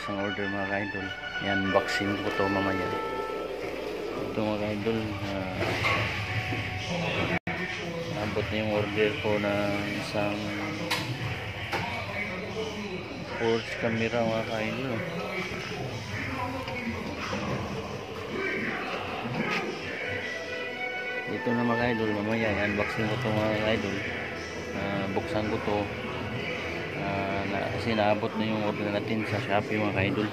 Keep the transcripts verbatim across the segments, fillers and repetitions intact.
isang order mga ka-idol. Yan, boxing ko to mamaya. Ito mga ka-idol, uh, nabot na yung order ko ng isang sports camera mga ka-idol. Ito na mga ka-idol, mamaya i-unboxing ko to mga ka-idol. Uh, buksan ko to uh, na, kasi naabot na yung order natin sa Shopee mga ka-idol.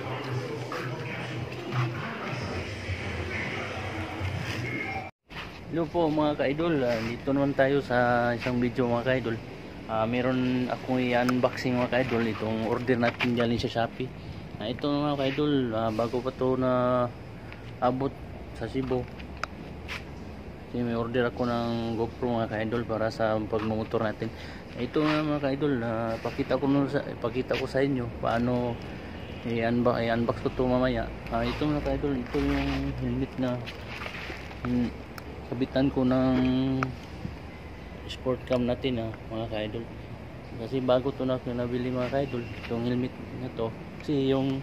Hello po mga ka-idol, uh, dito naman tayo sa isang video mga ka-idol. Uh, meron akong i-unboxing mga ka-idol itong order natin galing sa Shopee. Uh, ito mga ka-idol, uh, bago pa to na abot sa Cebu. Kasi may order ako ng GoPro mga ka-idol para sa pagmumotor natin. Ito nga mga ka-idol, uh, pakita ko nun sa, pakita ko sa inyo paano i-unbox, i-unbox ko to mamaya. Uh, ito mga ka-idol, ito yung helmet na hmm, kabitan ko ng sport cam natin ah, mga ka-idol. Kasi bago to na nabili mga ka-idol, itong helmet na to. Kasi yung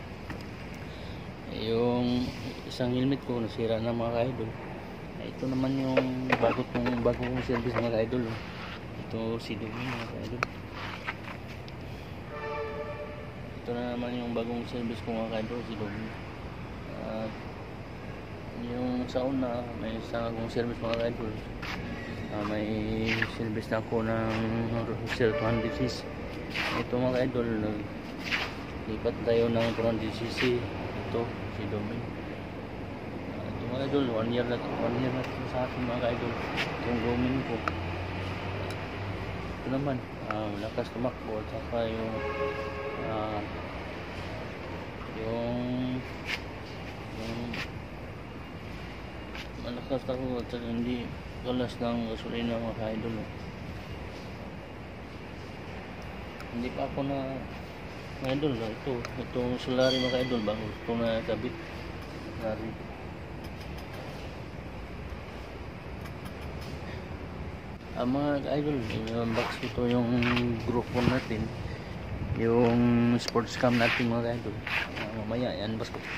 yung isang helmet ko nasira na mga ka-idol. Ito naman yung bago kong bago kong service mga ka-idol. Ito si Dumi mga ka-idol. Ito na naman yung bagong service ko mga ka-idol, si Dumi. At uh, yung sa una may isang akong service mga ka-idol. Uh, may service na ako ng Roser two hundred c c. Ito mga ka-idol, lipat tayo ng two hundred c c. Ito si Dumi. Mga idol, one year na one year na sa akin mga ka-idol itong Roaming ko. Ito naman, uh, lakas tumakbo at saka yung uh, yung yung malakas ako at saka hindi kalas ng gasolina mga ka-idol. Hindi pa ako na mga idol, ito itong Solari mga ka-idol bago ito na kabit Solari. Uh, mga idol, i-unbox ko to yung group phone natin, yung sports cam natin mga idol. Uh, mamaya i-unbox ko.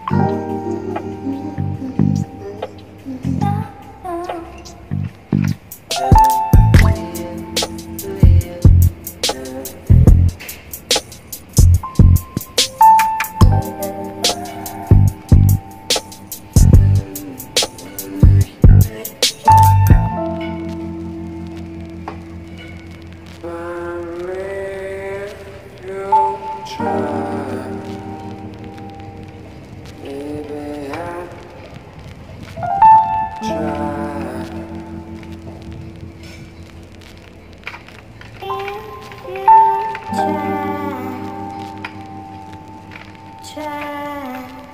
Try, try.